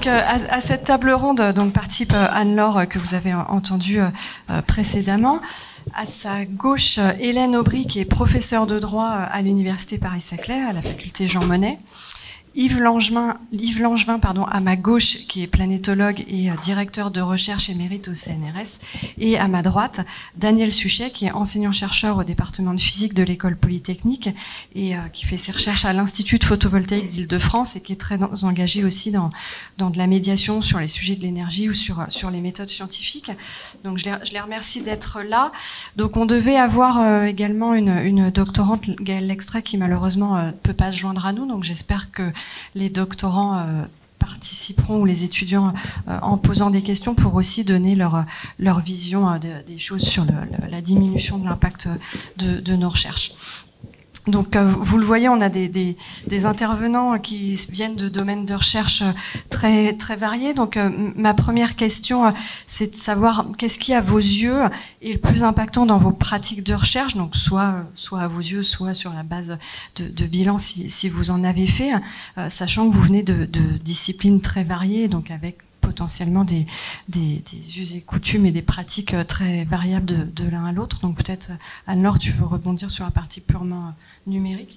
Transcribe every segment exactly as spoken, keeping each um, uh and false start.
Donc, euh, à, à cette table ronde, donc participe euh, Anne-Laure euh, que vous avez entendue euh, précédemment. À sa gauche, euh, Hélène Aubry, qui est professeure de droit euh, à l'université Paris-Saclay, à la faculté Jean Monnet. Yves Langevin, Yves Langevin pardon, à ma gauche, qui est planétologue et euh, directeur de recherche émérite au C N R S, et à ma droite, Daniel Suchet, qui est enseignant-chercheur au département de physique de l'école polytechnique et euh, qui fait ses recherches à l'Institut de photovoltaïque d'Île-de-France et qui est très engagé aussi dans, dans de la médiation sur les sujets de l'énergie ou sur, sur les méthodes scientifiques. Donc je les, je les remercie d'être là. Donc on devait avoir euh, également une, une doctorante, Gaëlle Lextrait, qui malheureusement ne euh, peut pas se joindre à nous, donc j'espère que les doctorants euh, participeront ou les étudiants euh, en posant des questions pour aussi donner leur, leur vision euh, de, des choses sur le, le, la diminution de l'impact de, de nos recherches. Donc, euh, vous le voyez, on a des, des, des intervenants qui viennent de domaines de recherche très, très variés. Donc, euh, ma première question, euh, c'est de savoir qu'est-ce qui, à vos yeux, est le plus impactant dans vos pratiques de recherche. Donc, soit, soit à vos yeux, soit sur la base de, de bilan, si, si vous en avez fait, euh, sachant que vous venez de, de disciplines très variées, donc avec potentiellement des, des, des us et coutumes et des pratiques très variables de, de l'un à l'autre. Donc peut-être, Anne-Laure, tu veux rebondir sur la partie purement numérique?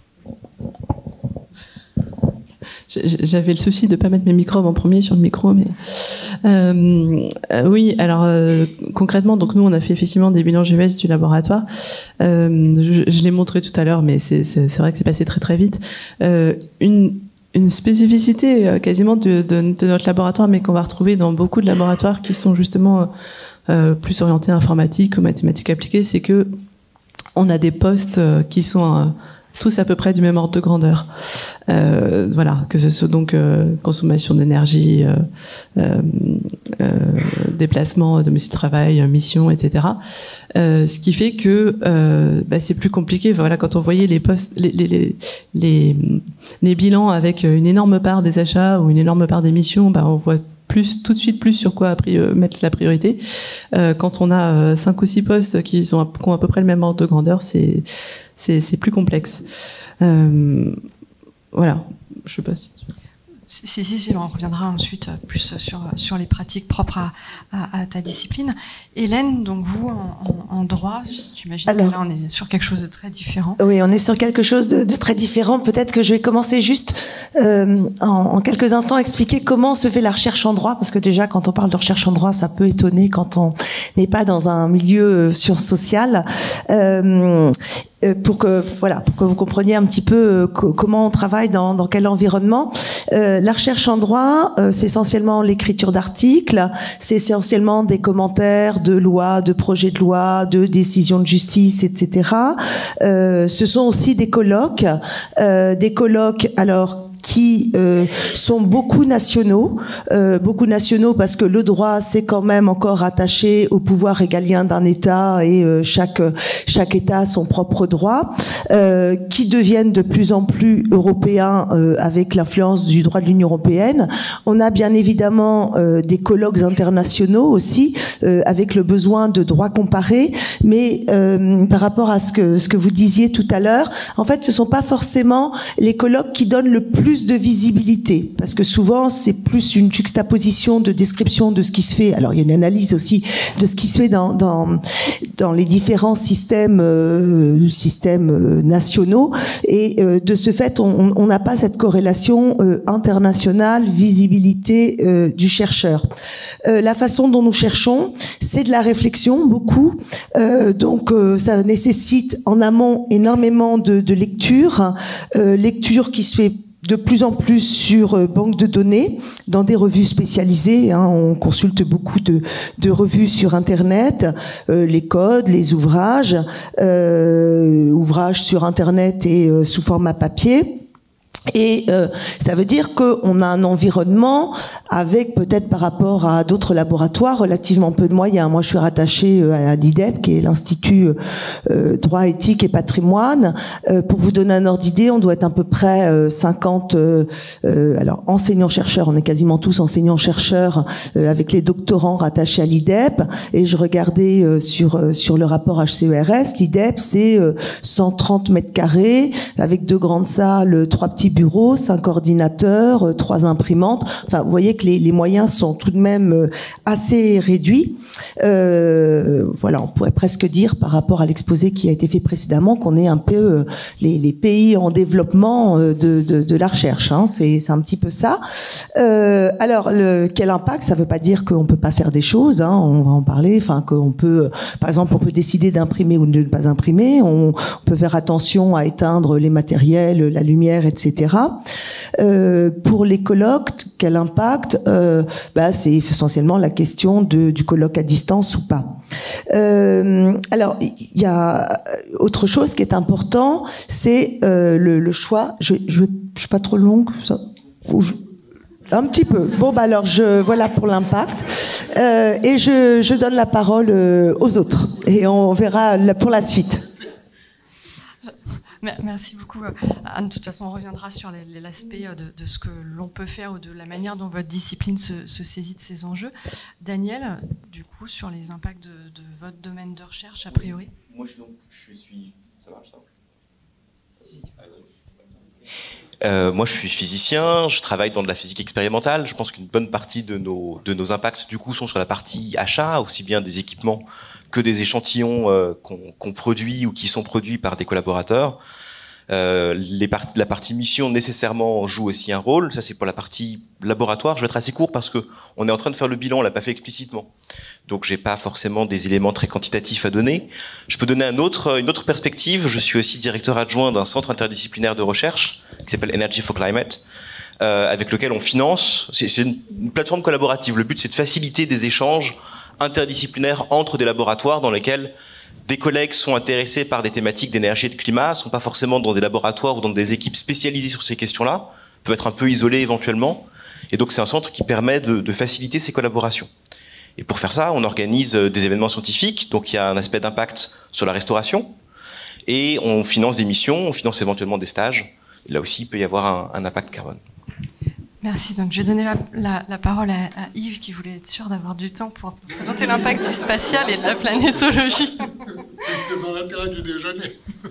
J'avais le souci de ne pas mettre mes microbes en premier sur le micro, mais euh, euh, oui. Alors euh, concrètement, donc nous on a fait effectivement des bilans G E S du laboratoire. Euh, je je l'ai montré tout à l'heure, mais c'est vrai que c'est passé très très vite. Euh, une Une spécificité quasiment de, de, de notre laboratoire, mais qu'on va retrouver dans beaucoup de laboratoires qui sont justement euh, plus orientés informatique ou mathématiques appliquées, c'est que on a des postes qui sont euh, tous à peu près du même ordre de grandeur. Euh, voilà, que ce soit donc euh, consommation d'énergie, euh, euh, euh, déplacement, domicile travail, mission, et cetera. Euh, ce qui fait que euh, bah, c'est plus compliqué. Voilà, quand on voyait les postes, les, les, les, les, les bilans avec une énorme part des achats ou une énorme part des missions, bah, on voit plus tout de suite plus sur quoi mettre la priorité. Euh, quand on a cinq ou six postes qui sont qui ont à peu près le même ordre de grandeur, c'est c'est c'est plus complexe. Euh, voilà, je sais pas si... Si, si, si, on reviendra ensuite plus sur, sur les pratiques propres à, à, à ta discipline. Hélène, donc vous, en, en, en droit, j'imagine que là, on est sur quelque chose de très différent. Oui, on est sur quelque chose de, de très différent. Peut-être que je vais commencer juste euh, en, en quelques instants à expliquer comment se fait la recherche en droit, parce que déjà, quand on parle de recherche en droit, ça peut étonner quand on n'est pas dans un milieu sur social. Euh, pour que voilà, pour que vous compreniez un petit peu comment on travaille dans, dans quel environnement. Euh, la recherche en droit, euh, c'est essentiellement l'écriture d'articles, c'est essentiellement des commentaires de lois, de projets de loi, de décisions de justice, et cetera. Euh, ce sont aussi des colloques, euh, des colloques alors qui euh, sont beaucoup nationaux, euh, beaucoup nationaux parce que le droit c'est quand même encore attaché au pouvoir régalien d'un État et euh, chaque chaque État a son propre droit, euh, qui deviennent de plus en plus européens euh, avec l'influence du droit de l'Union européenne. On a bien évidemment euh, des colloques internationaux aussi euh, avec le besoin de droit comparé, mais euh, par rapport à ce que ce que vous disiez tout à l'heure, en fait ce sont pas forcément les colloques qui donnent le plus de visibilité, parce que souvent c'est plus une juxtaposition de description de ce qui se fait. Alors il y a une analyse aussi de ce qui se fait dans dans dans les différents systèmes euh, systèmes euh, nationaux, et euh, de ce fait on on n'a pas cette corrélation euh, internationale, visibilité euh, du chercheur. Euh, la façon dont nous cherchons, c'est de la réflexion beaucoup, euh, donc euh, ça nécessite en amont énormément de, de lecture, euh, lecture qui se fait de plus en plus sur euh, banque de données, dans des revues spécialisées. Hein, on consulte beaucoup de, de revues sur Internet, euh, les codes, les ouvrages, euh, ouvrages sur Internet et euh, sous format papier. Et euh, ça veut dire qu'on a un environnement avec, peut-être par rapport à d'autres laboratoires, relativement peu de moyens. Moi, je suis rattachée à l'I D E P, qui est l'Institut euh, Droit, Éthique et Patrimoine. Euh, pour vous donner un ordre d'idée, on doit être à peu près euh, cinquante euh, euh, alors enseignants-chercheurs. On est quasiment tous enseignants-chercheurs euh, avec les doctorants rattachés à l'I D E P. Et je regardais euh, sur euh, sur le rapport H C E R S, l'I D E P, c'est euh, cent trente mètres carrés avec deux grandes salles, trois petits bureaux, cinq ordinateurs, trois imprimantes. Enfin, vous voyez que les, les moyens sont tout de même assez réduits. Euh, voilà, on pourrait presque dire par rapport à l'exposé qui a été fait précédemment qu'on est un peu les, les pays en développement de, de, de la recherche. Hein. C'est, c'est un petit peu ça. Euh, alors, le, quel impact? Ça ne veut pas dire qu'on peut pas faire des choses. Hein. On va en parler. Enfin, qu'on peut, par exemple, on peut décider d'imprimer ou de ne pas imprimer. On, on peut faire attention à éteindre les matériels, la lumière, et cetera. Euh, pour les colloques, quel impact? euh, bah, C'est essentiellement la question de, du colloque à distance ou pas. Euh, alors, il y a autre chose qui est important, c'est euh, le, le choix. Je, je, je suis pas trop longue, ça. Je, un petit peu. Bon, bah alors, je voilà pour l'impact. Euh, et je, je donne la parole euh, aux autres. Et on verra la, pour la suite. Merci beaucoup, Anne. De toute façon, on reviendra sur l'aspect de, de ce que l'on peut faire ou de la manière dont votre discipline se, se saisit de ces enjeux. Daniel, du coup, sur les impacts de, de votre domaine de recherche, a priori. Moi, je, donc, je suis... Ça marche, ça si. Euh, moi, je suis physicien, je travaille dans de la physique expérimentale. Je pense qu'une bonne partie de nos, de nos impacts, du coup, sont sur la partie achat, aussi bien des équipements que des échantillons euh, qu'on qu'on produit ou qui sont produits par des collaborateurs. Euh, les part la partie mission, nécessairement, joue aussi un rôle. Ça, c'est pour la partie laboratoire. Je vais être assez court parce que on est en train de faire le bilan, on l'a pas fait explicitement. Donc, j'ai pas forcément des éléments très quantitatifs à donner. Je peux donner un autre, une autre perspective. Je suis aussi directeur adjoint d'un centre interdisciplinaire de recherche qui s'appelle Energy for Climate, euh, avec lequel on finance. C'est une, une plateforme collaborative. Le but, c'est de faciliter des échanges interdisciplinaires entre des laboratoires dans lesquels des collègues sont intéressés par des thématiques d'énergie et de climat, sont pas forcément dans des laboratoires ou dans des équipes spécialisées sur ces questions-là, peuvent être un peu isolés éventuellement. Et donc, c'est un centre qui permet de, de faciliter ces collaborations. Et pour faire ça, on organise des événements scientifiques. Donc, il y a un aspect d'impact sur la restauration. Et on finance des missions, on finance éventuellement des stages. Et là aussi, il peut y avoir un, un impact carbone. Merci. Donc, je vais donner la, la, la parole à, à Yves, qui voulait être sûr d'avoir du temps pour présenter l'impact du spatial et de la planétologie. C'est dans l'intérêt du déjeuner.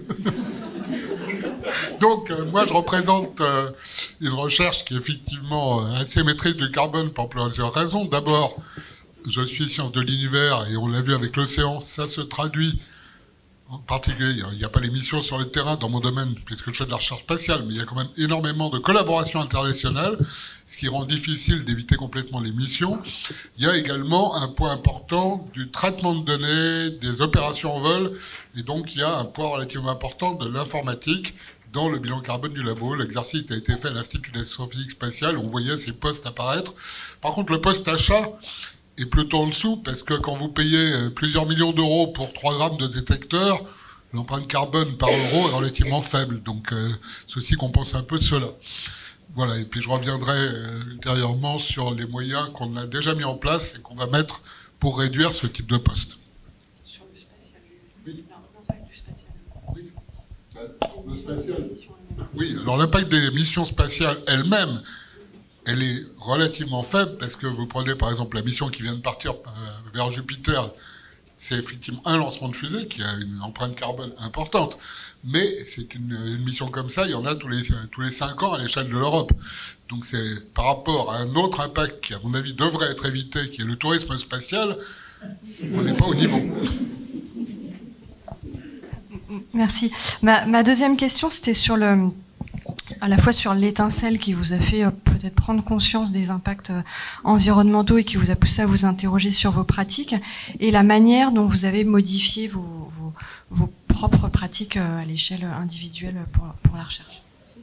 Donc, euh, moi, je représente euh, une recherche qui est effectivement euh, assez maîtrise du carbone pour plusieurs raisons. D'abord, je suis science de l'univers et on l'a vu avec l'océan, ça se traduit. En particulier, il n'y a pas les missions sur le terrain dans mon domaine, puisque je fais de la recherche spatiale, mais il y a quand même énormément de collaboration internationale, ce qui rend difficile d'éviter complètement les missions. Il y a également un point important du traitement de données, des opérations en vol, et donc il y a un point relativement important de l'informatique dans le bilan carbone du labo. L'exercice a été fait à l'Institut d'astrophysique spatiale, on voyait ces postes apparaître. Par contre, le poste achat est plutôt en dessous, parce que quand vous payez plusieurs millions d'euros pour trois grammes de détecteurs, l'empreinte carbone par euro est relativement faible. Donc, euh, ceci compense un peu cela. Voilà, et puis je reviendrai euh, ultérieurement sur les moyens qu'on a déjà mis en place et qu'on va mettre pour réduire ce type de poste. Sur le spatial, oui. l'impact du spatial. Oui. Bah, le spatial. Oui, alors l'impact des missions spatiales elles-mêmes, elle est relativement faible, parce que vous prenez par exemple la mission qui vient de partir vers Jupiter, c'est effectivement un lancement de fusée qui a une empreinte carbone importante, mais c'est une, une mission comme ça, il y en a tous les, tous les cinq ans à l'échelle de l'Europe. Donc c'est par rapport à un autre impact qui, à mon avis, devrait être évité, qui est le tourisme spatial, on n'est pas au niveau. Merci. Ma, ma deuxième question, c'était sur le... à la fois sur l'étincelle qui vous a fait euh, peut-être prendre conscience des impacts euh, environnementaux et qui vous a poussé à vous interroger sur vos pratiques, et la manière dont vous avez modifié vos, vos, vos propres pratiques euh, à l'échelle individuelle pour, pour la recherche.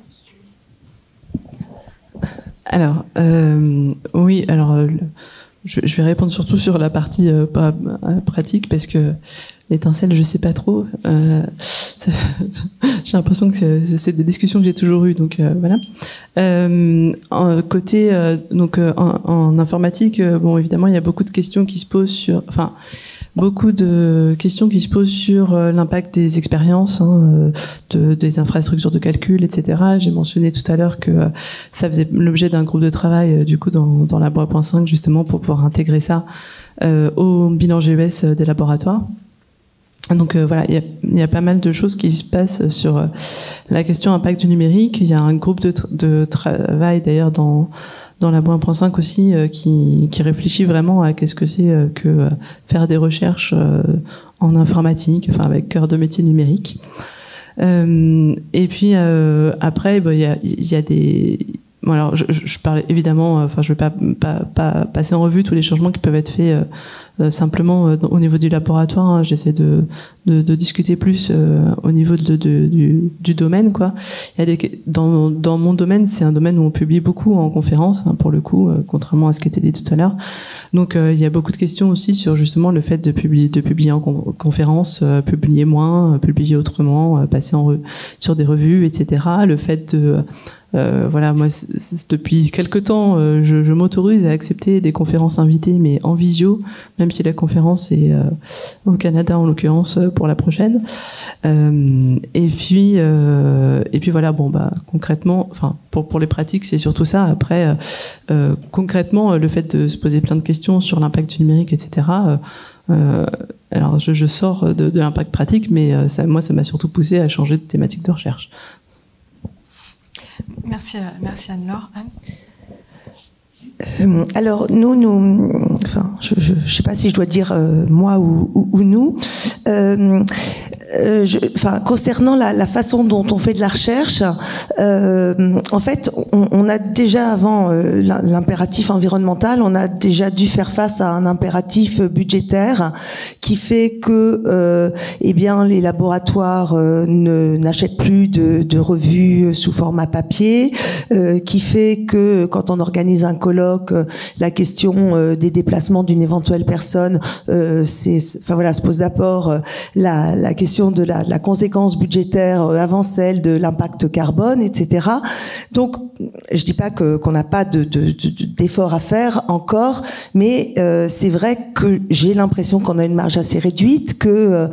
Alors, euh, oui, alors euh, je, je vais répondre surtout sur la partie euh, pas, euh, pratique, parce que l'étincelle, je sais pas trop. Euh, j'ai l'impression que c'est des discussions que j'ai toujours eues, donc euh, voilà. Euh, en, côté euh, donc euh, en, en informatique, euh, bon évidemment il y a beaucoup de questions qui se posent sur, enfin beaucoup de questions qui se posent sur euh, l'impact des expériences, hein, de, des infrastructures de calcul, et cetera. J'ai mentionné tout à l'heure que euh, ça faisait l'objet d'un groupe de travail euh, du coup dans, dans Labo un point cinq, justement pour pouvoir intégrer ça euh, au bilan G E S des laboratoires. Donc euh, voilà, il y a, il y a pas mal de choses qui se passent sur euh, la question impact du numérique. Il y a un groupe de, tra- de travail d'ailleurs dans dans Labo un point cinq aussi euh, qui, qui réfléchit vraiment à qu'est-ce que c'est euh, que euh, faire des recherches euh, en informatique, enfin avec cœur de métier numérique. Euh, et puis euh, après, bah, il y a, il y a des Bon, alors, je, je parle évidemment, enfin, je ne vais pas, pas, pas passer en revue tous les changements qui peuvent être faits euh, euh, simplement euh, au niveau du laboratoire. Hein, j'essaie de, de, de discuter plus euh, au niveau de, de, du, du domaine, quoi. Il y a des, dans, dans mon domaine, c'est un domaine où on publie beaucoup en conférence, hein, pour le coup, euh, contrairement à ce qui était dit tout à l'heure. Donc, euh, il y a beaucoup de questions aussi sur justement le fait de publier, de publier en con- conférence, euh, publier moins, euh, publier autrement, euh, passer en re- sur des revues, et cetera. Le fait de Euh, voilà, moi, c'est, c'est, depuis quelque temps, euh, je, je m'autorise à accepter des conférences invitées, mais en visio, même si la conférence est euh, au Canada en l'occurrence pour la prochaine. Euh, et puis, euh, et puis voilà, bon bah concrètement, enfin pour pour les pratiques, c'est surtout ça. Après, euh, euh, concrètement, le fait de se poser plein de questions sur l'impact du numérique, et cetera. Euh, euh, alors, je, je sors de, de l'impact pratique, mais euh, ça, moi, ça m'a surtout poussé à changer de thématique de recherche. Merci, merci Anne-Laure. Anne euh, alors nous, nous, enfin, je ne sais pas si je dois dire euh, moi ou, ou, ou nous. Euh, Euh, je, enfin, concernant la, la façon dont on fait de la recherche, euh, en fait, on, on a déjà avant euh, l'impératif environnemental, on a déjà dû faire face à un impératif budgétaire qui fait que, euh, eh bien, les laboratoires euh, ne n'achètent plus de, de revues sous format papier, euh, qui fait que quand on organise un colloque, la question euh, des déplacements d'une éventuelle personne, euh, c'est, enfin voilà, se pose d'abord euh, la, la question de la, de la conséquence budgétaire avant celle de l'impact carbone, et cetera. Donc, je dis pas que qu'on n'a pas de, de, de, d'efforts à faire encore, mais euh, c'est vrai que j'ai l'impression qu'on a une marge assez réduite, que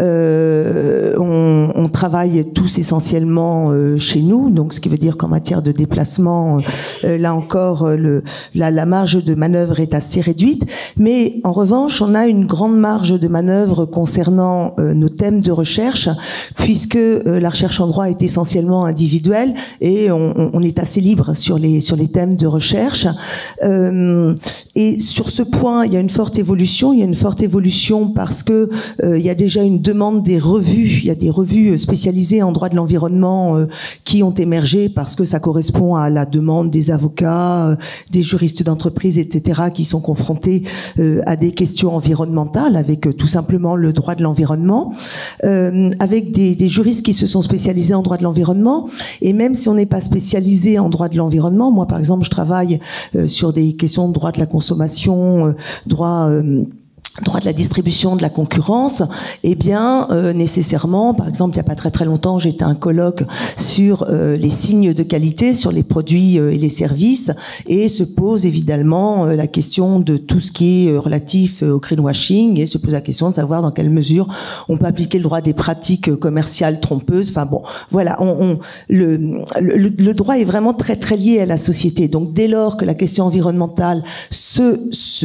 euh, on, on travaille tous essentiellement euh, chez nous, donc ce qui veut dire qu'en matière de déplacement, euh, là encore, le, la, la marge de manœuvre est assez réduite. Mais en revanche, on a une grande marge de manœuvre concernant euh, nos thèmes de recherche, puisque euh, la recherche en droit est essentiellement individuelle et on, on est assez libre sur les sur les thèmes de recherche. Euh, et sur ce point, il y a une forte évolution. Il y a une forte évolution parce que euh, il y a déjà une demande des revues. Il y a des revues spécialisées en droit de l'environnement euh, qui ont émergé parce que ça correspond à la demande des avocats, euh, des juristes d'entreprise, et cetera, qui sont confrontés euh, à des questions environnementales avec euh, tout simplement le droit de l'environnement. Euh, avec des, des juristes qui se sont spécialisés en droit de l'environnement. Et même si on n'est pas spécialisé en droit de l'environnement, moi par exemple je travaille euh, sur des questions de droit de la consommation, euh, droit... Euh, droit de la distribution, de la concurrence, eh bien euh, nécessairement, par exemple, il n'y a pas très très longtemps, j'étais à un colloque sur euh, les signes de qualité, sur les produits euh, et les services, et se pose évidemment euh, la question de tout ce qui est euh, relatif euh, au greenwashing, et se pose la question de savoir dans quelle mesure on peut appliquer le droit des pratiques euh, commerciales trompeuses. Enfin bon, voilà, on, on, le, le, le droit est vraiment très très lié à la société. Donc dès lors que la question environnementale se, se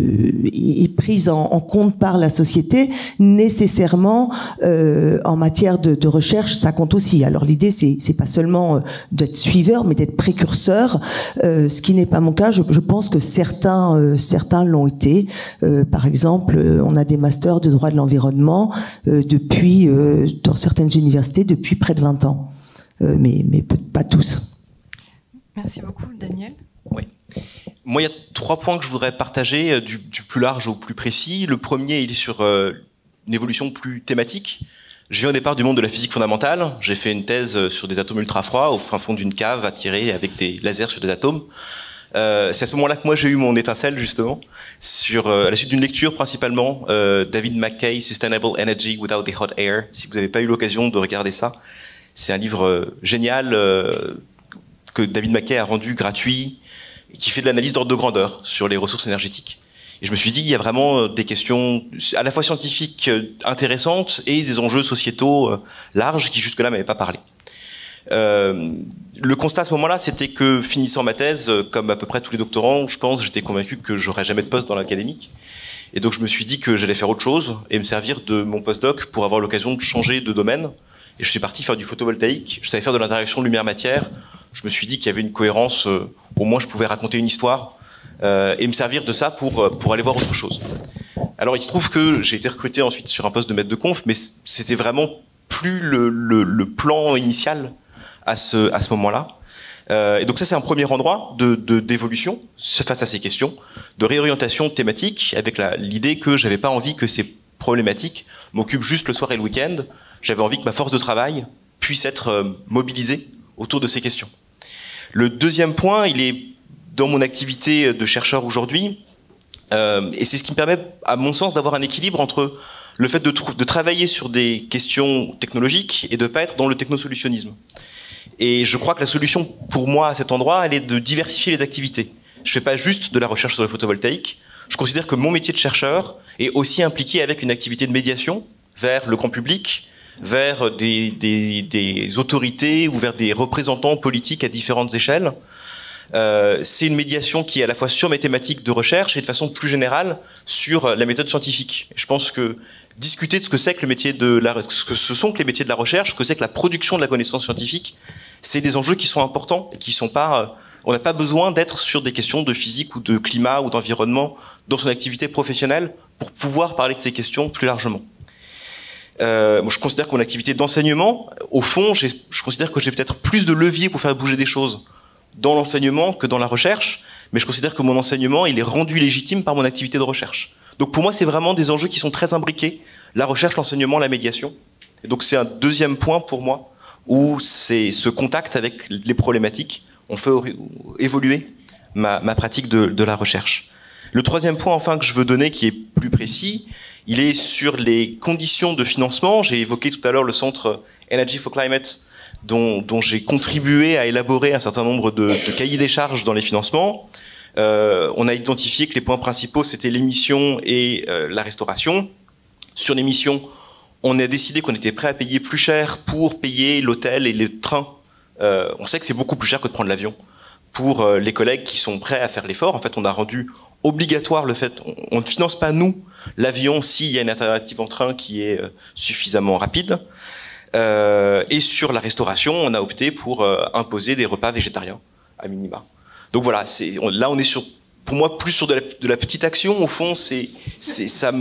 est prise en, en compte par la société, nécessairement euh, en matière de, de recherche, ça compte aussi. Alors l'idée, c'est, c'est pas seulement euh, d'être suiveur, mais d'être précurseur, euh, ce qui n'est pas mon cas. Je, je pense que certains, euh, certains l'ont été. Euh, par exemple, euh, on a des masters de droit de l'environnement euh, depuis, euh, dans certaines universités, depuis près de vingt ans, euh, mais, mais pas tous. Merci beaucoup, Daniel. Oui. Moi, il y a trois points que je voudrais partager, du, du plus large au plus précis. Le premier, il est sur euh, une évolution plus thématique. Je viens au départ du monde de la physique fondamentale. J'ai fait une thèse sur des atomes ultra froids au fin fond d'une cave à tirer avec des lasers sur des atomes. Euh, c'est à ce moment-là que moi j'ai eu mon étincelle, justement, sur euh, à la suite d'une lecture principalement, euh, David McKay, Sustainable Energy Without the Hot Air. Si vous n'avez pas eu l'occasion de regarder ça, c'est un livre euh, génial euh, que David McKay a rendu gratuit, qui fait de l'analyse d'ordre de grandeur sur les ressources énergétiques. Et je me suis dit, il y a vraiment des questions à la fois scientifiques intéressantes et des enjeux sociétaux larges qui jusque-là m'avaient pas parlé. Euh, le constat à ce moment-là, c'était que finissant ma thèse, comme à peu près tous les doctorants, je pense, j'étais convaincu que j'aurais jamais de poste dans l'académique. Et donc je me suis dit que j'allais faire autre chose et me servir de mon postdoc pour avoir l'occasion de changer de domaine. Et je suis parti faire du photovoltaïque. Je savais faire de l'interaction lumière-matière. Je me suis dit qu'il y avait une cohérence. Euh, au moins, je pouvais raconter une histoire euh, et me servir de ça pour pour aller voir autre chose. Alors il se trouve que j'ai été recruté ensuite sur un poste de maître de conf, mais c'était vraiment plus le, le, le plan initial à ce à ce moment-là. Euh, et donc ça c'est un premier endroit de, de d'évolution face à ces questions, de réorientation thématique, avec la, l'idée que j'avais pas envie que ces problématiques m'occupent juste le soir et le week-end. J'avais envie que ma force de travail puisse être euh, mobilisée autour de ces questions. Le deuxième point, il est dans mon activité de chercheur aujourd'hui, euh, et c'est ce qui me permet, à mon sens, d'avoir un équilibre entre le fait de, de travailler sur des questions technologiques et de pas être dans le technosolutionnisme. Et je crois que la solution pour moi à cet endroit, elle est de diversifier les activités. Je fais pas juste de la recherche sur le photovoltaïque. Je considère que mon métier de chercheur est aussi impliqué avec une activité de médiation vers le grand public, vers des, des, des autorités ou vers des représentants politiques à différentes échelles. Euh, c'est une médiation qui est à la fois sur mes thématiques de recherche et de façon plus générale sur la méthode scientifique. Je pense que discuter de ce que c'est que le métier de la, ce que ce sont que les métiers de la recherche, ce que c'est que la production de la connaissance scientifique, c'est des enjeux qui sont importants et qui sont pas, on n'a pas besoin d'être sur des questions de physique ou de climat ou d'environnement dans son activité professionnelle pour pouvoir parler de ces questions plus largement. Euh, moi, je considère que mon activité d'enseignement, au fond, j'ai, je considère que j'ai peut-être plus de levier pour faire bouger des choses dans l'enseignement que dans la recherche, mais je considère que mon enseignement, il est rendu légitime par mon activité de recherche. Donc pour moi, c'est vraiment des enjeux qui sont très imbriqués, la recherche, l'enseignement, la médiation. Et donc c'est un deuxième point pour moi, où c'est ce contact avec les problématiques, on fait évoluer ma, ma pratique de, de la recherche. Le troisième point, enfin, que je veux donner, qui est plus précis, il est sur les conditions de financement. J'ai évoqué tout à l'heure le centre Energy for Climate, dont, dont j'ai contribué à élaborer un certain nombre de, de cahiers des charges dans les financements. Euh, on a identifié que les points principaux, c'était l'émission et euh, la restauration. Sur l'émission, on a décidé qu'on était prêt à payer plus cher pour payer l'hôtel et les trains. Euh, on sait que c'est beaucoup plus cher que de prendre l'avion. Pour euh, les collègues qui sont prêts à faire l'effort, en fait, on a rendu obligatoire le fait, on, on ne finance pas nous l'avion s'il y a une alternative en train qui est euh, suffisamment rapide. Euh, et sur la restauration, on a opté pour euh, imposer des repas végétariens à minima. Donc voilà, c'est, on, là on est sur, pour moi, plus sur de la, de la petite action. Au fond, c'est, c'est, ça,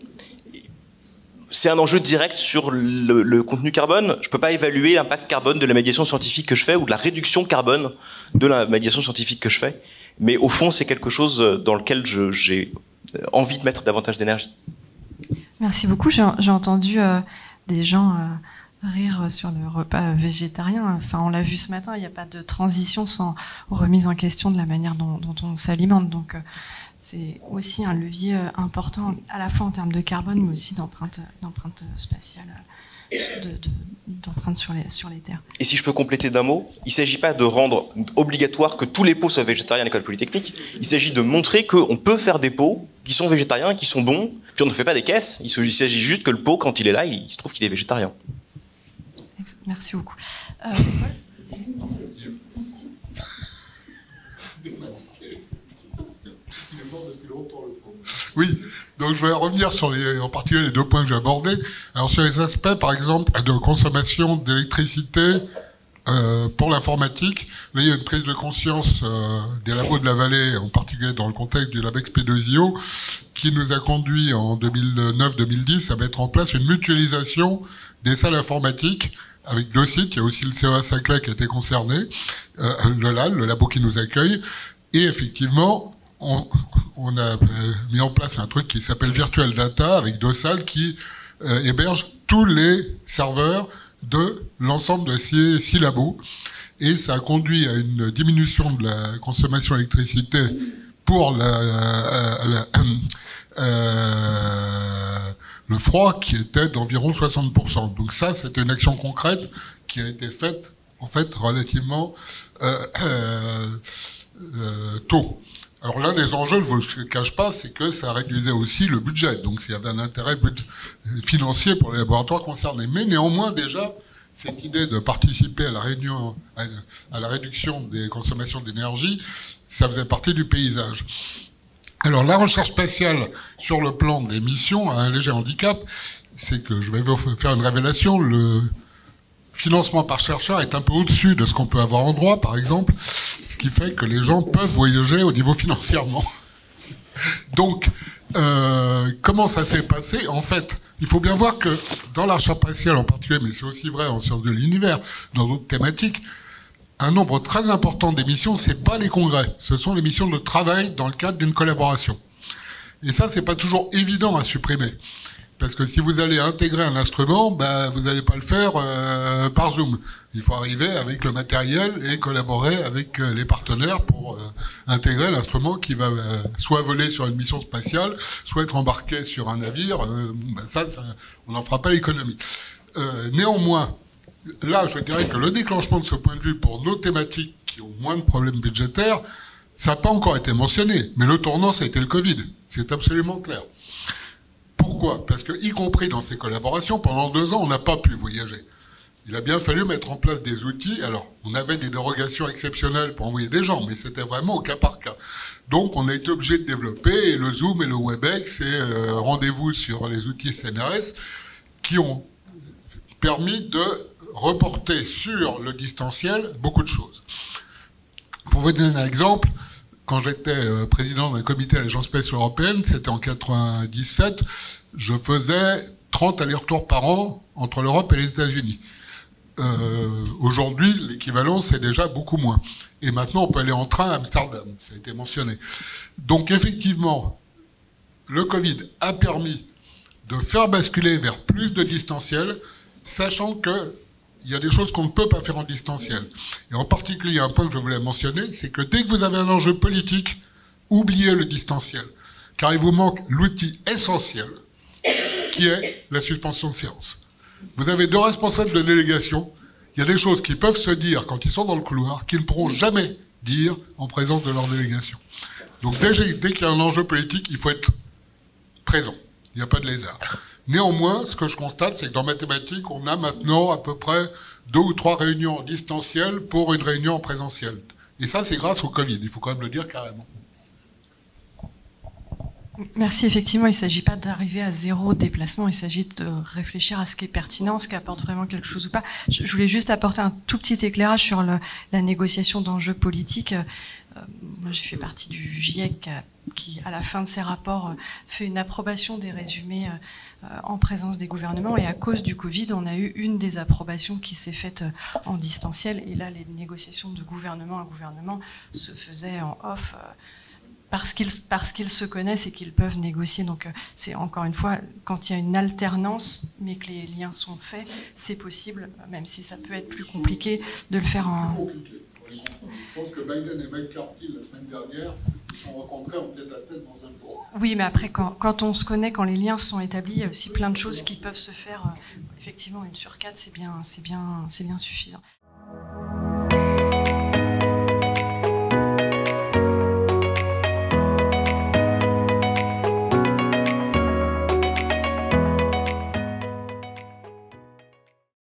c'est un enjeu direct sur le, le contenu carbone. Je peux pas évaluer l'impact carbone de la médiation scientifique que je fais ou de la réduction carbone de la médiation scientifique que je fais. Mais au fond, c'est quelque chose dans lequel je, j'ai envie de mettre davantage d'énergie. Merci beaucoup. J'ai, j'ai entendu euh, des gens euh, rire sur le repas végétarien. Enfin, on l'a vu ce matin, il n'y a pas de transition sans remise en question de la manière dont, dont on s'alimente. Donc, euh, c'est aussi un levier euh, important, à la fois en termes de carbone, mais aussi d'empreinte, d'empreinte spatiale, euh, de, de, d'empreinte sur les, sur les terres. Et si je peux compléter d'un mot, il ne s'agit pas de rendre obligatoire que tous les pots soient végétariens à l'école polytechnique. Il s'agit de montrer qu'on peut faire des pots qui sont végétariens, qui sont bons, puis on ne fait pas des caisses. Il s'agit juste que le pot, quand il est là, il se trouve qu'il est végétarien. Merci beaucoup. Euh, Oui, donc je vais revenir sur les, en particulier les deux points que j'ai abordés. Alors sur les aspects, par exemple, de consommation d'électricité euh, pour l'informatique, là il y a une prise de conscience euh, des labos de la Vallée, en particulier dans le contexte du LabEx P deux I O, qui nous a conduit en deux mille neuf deux mille dix à mettre en place une mutualisation des salles informatiques avec deux sites. Il y a aussi le C E A Saclay qui a été concerné, euh, le L A L, le labo qui nous accueille, et effectivement, on, on a mis en place un truc qui s'appelle Virtual Data avec deux salles qui euh, hébergent tous les serveurs de l'ensemble de ces six labos. Et ça a conduit à une diminution de la consommation d'électricité pour la, la, la euh, le froid qui était d'environ soixante pour cent. Donc ça, c'était une action concrète qui a été faite, en fait, relativement euh, euh, euh, tôt. Alors l'un des enjeux, je ne vous le cache pas, c'est que ça réduisait aussi le budget. Donc s'il y avait un intérêt financier pour les laboratoires concernés. Mais néanmoins, déjà, cette idée de participer à la, réunion, à la réduction des consommations d'énergie, ça faisait partie du paysage. Alors, la recherche spatiale, sur le plan des missions, a un léger handicap. C'est que, je vais vous faire une révélation, le financement par chercheur est un peu au-dessus de ce qu'on peut avoir en droit, par exemple, ce qui fait que les gens peuvent voyager au niveau financièrement. Donc, euh, comment ça s'est passé? En fait, il faut bien voir que dans la recherche spatiale en particulier, mais c'est aussi vrai en sciences de l'univers, dans d'autres thématiques, un nombre très important d'émissions, c'est pas les congrès, ce sont les missions de travail dans le cadre d'une collaboration. Et ça, c'est pas toujours évident à supprimer. Parce que si vous allez intégrer un instrument, bah, vous n'allez pas le faire euh, par Zoom. Il faut arriver avec le matériel et collaborer avec euh, les partenaires pour euh, intégrer l'instrument qui va euh, soit voler sur une mission spatiale, soit être embarqué sur un navire. Euh, bah, ça, ça, on n'en fera pas l'économie. Euh, néanmoins, là, je dirais que le déclenchement de ce point de vue pour nos thématiques qui ont moins de problèmes budgétaires, ça n'a pas encore été mentionné. Mais le tournant, ça a été le Covid. C'est absolument clair. Pourquoi? Parce que, y compris dans ces collaborations, pendant deux ans, on n'a pas pu voyager. Il a bien fallu mettre en place des outils. Alors, on avait des dérogations exceptionnelles pour envoyer des gens, mais c'était vraiment au cas par cas. Donc, on a été obligé de développer le Zoom et le WebEx et euh, rendez-vous sur les outils C N R S qui ont permis de reporter sur le distanciel beaucoup de choses. Pour vous donner un exemple, quand j'étais président d'un comité à l'Agence spatiale européenne, c'était en quatre-vingt-dix-sept, je faisais trente allers-retours par an entre l'Europe et les États-Unis. Euh, aujourd'hui, l'équivalent, c'est déjà beaucoup moins. Et maintenant, on peut aller en train à Amsterdam, ça a été mentionné. Donc, effectivement, le Covid a permis de faire basculer vers plus de distanciel, sachant que il y a des choses qu'on ne peut pas faire en distanciel. Et en particulier, un point que je voulais mentionner, c'est que dès que vous avez un enjeu politique, oubliez le distanciel. Car il vous manque l'outil essentiel, qui est la suspension de séance. Vous avez deux responsables de délégation. Il y a des choses qui peuvent se dire quand ils sont dans le couloir, qu'ils ne pourront jamais dire en présence de leur délégation. Donc dès, dès qu'il y a un enjeu politique, il faut être présent. Il n'y a pas de lézard. Néanmoins, ce que je constate, c'est que dans mathématiques, on a maintenant à peu près deux ou trois réunions en distanciel pour une réunion en présentiel. Et ça, c'est grâce au Covid, il faut quand même le dire carrément. Merci. Effectivement, il ne s'agit pas d'arriver à zéro déplacement, il s'agit de réfléchir à ce qui est pertinent, ce qui apporte vraiment quelque chose ou pas. Je voulais juste apporter un tout petit éclairage sur le, la négociation d'enjeux politiques. Euh, moi, j'ai fait partie du GIEC qui, à la fin de ses rapports, fait une approbation des résumés euh, en présence des gouvernements. Et à cause du Covid, on a eu une des approbations qui s'est faite en distanciel. Et là, les négociations de gouvernement à gouvernement se faisaient en off. Euh, parce qu'ils parce qu'ils se connaissent et qu'ils peuvent négocier. Donc c'est encore une fois, quand il y a une alternance, mais que les liens sont faits, c'est possible, même si ça peut être plus compliqué de le faire en... Je pense que Biden et McCarthy, la semaine dernière, se sont rencontrés en tête-à-tête dans un bureau. Oui, mais après, quand, quand on se connaît, quand les liens sont établis, il y a aussi plein de choses qui peuvent se faire. Effectivement, une sur quatre, c'est bien, c'est bien, c'est bien suffisant.